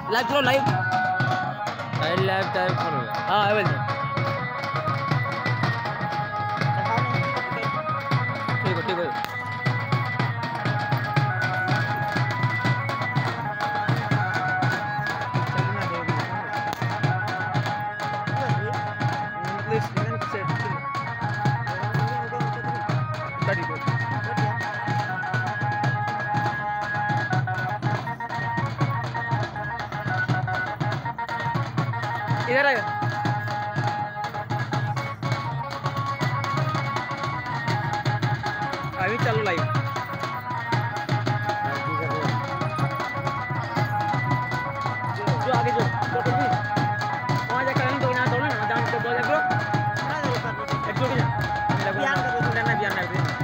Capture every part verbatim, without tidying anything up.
Live करो live live live type करो। हाँ अवेल ठीक है ठीक है इधर आएगा अभी चलो लाइव जो आगे जो तो कुछ भी वहाँ जाकर हम दो ना दो ना डांस के बोल दो एक दो क्या बियान कर दो ना बियान कर दो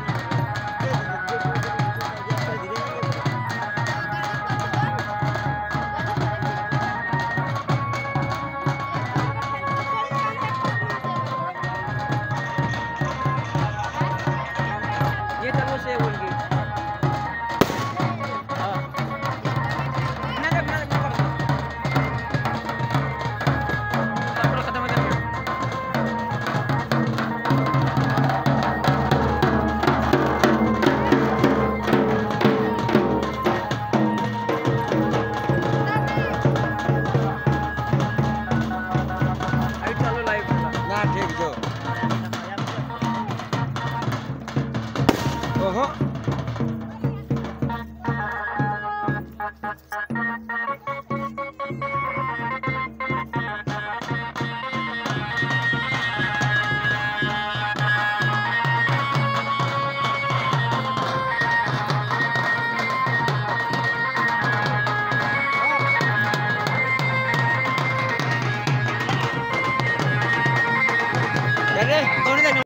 ये तब से बोल गई हां ना ना ना कर खत्म कर अभी चलो लाइव ना ठीक जो ओहो अरे कौन है